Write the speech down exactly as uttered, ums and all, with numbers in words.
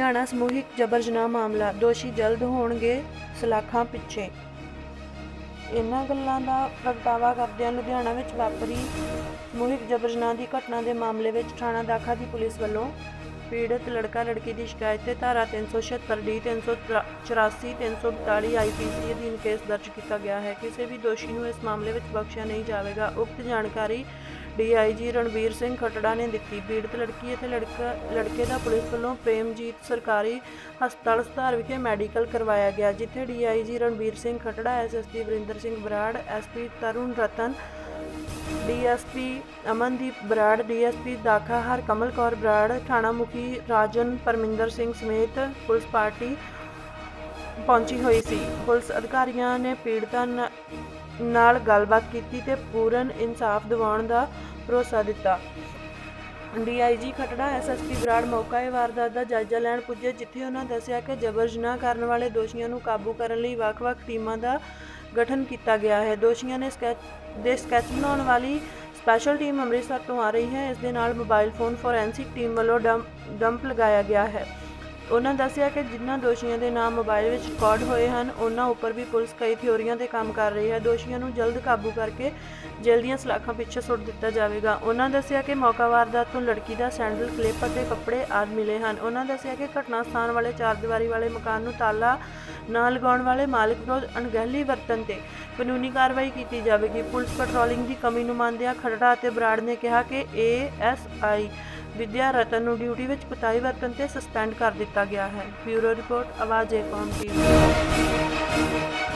लुधियाना समूहिक जबर जनाह मामला, दोषी जल्द होणगे सलाखां पिछे। इन्हां गल्लां दा प्रगटावा करदिआं लुधियाना विच वापरी समूहिक जबर जनाह की घटना के मामले में थाणा दाखा की पुलिस वालों पीड़ित लड़का लड़की की शिकायत से धारा तीन सौ छिहत्तर डी तीन सौ चौरासी तीन सौ बताली आई पी सी अधीन केस दर्ज किया गया है। किसी भी दोषी को इस मामले में बख्शिया नहीं जाएगा। उक्त जानकारी D I G Ranbir Singh Khatra ने दी। पीड़ित लड़की और लड़का लड़के का पुलिस वालों प्रेमजीत सरकारी हस्पताल सुधार विखे मैडिकल करवाया गया, जिथे D I G Ranbir Singh Khatra, S S P Varinder Singh Brar, S P Tarun Ratan, D S P Amandeep Brar, D S P Dakha Harkamal Kaur Brar, थाणा मुखी राजन परमिंदर सिंह समेत पुलिस पार्टी पहुंची हुई सी। पुलिस अधिकारियों ने पीड़िता नाल गलबात की ते पूਰਨ इंसाफ दिवाउण दा भरोसा दिता। D I G Khatra S S P Brar मौका ए वारदात का जायजा लैण पुजे, जिथे उन्होंने दस्सिया कि जबर जनाह करने वाले दोषियों को काबू करने लई वख-वख टीमां दा गठन किया गया है। दोषियों ने स्कैच दे स्कैच बनाने वाली स्पैशल टीम अमृतसर तो आ रही है। इस दे नाल मोबाइल फोन फोरेंसिक टीम वालों डंप डंप लगाया गया है। उन्होंने दस्सिया कि जिन्होंने दोषियों के नाम मोबाइल में रिकॉर्ड होए हैं, उन्होंने उपर भी पुलिस कई थ्योरियों पर काम कर रही है। दोषियों को जल्द काबू करके जेल दी सलाखां पिछे सुट दिता जाएगा। उन्होंने दस्सिया कि मौका वारदात तो लड़की का सैंडल क्लिप और कपड़े आदि मिले हैं। उन्होंने दस्सिया कि घटना स्थान वाले चार दीवारी वाले मकान में ताला ना लगाने वाले मालिक विरोध अणगहली वरतन से कानूनी कार्रवाई की जाएगी। पुलिस पेट्रोलिंग की कमी नुमांदिया खटड़ा और बराड़ ने कहा कि ए एस आई विद्या रतन को ड्यूटी में कुताही वरतन से सस्पेंड कर दिता गया है। ब्यूरो रिपोर्ट आवाज़ ए कौम टीवी।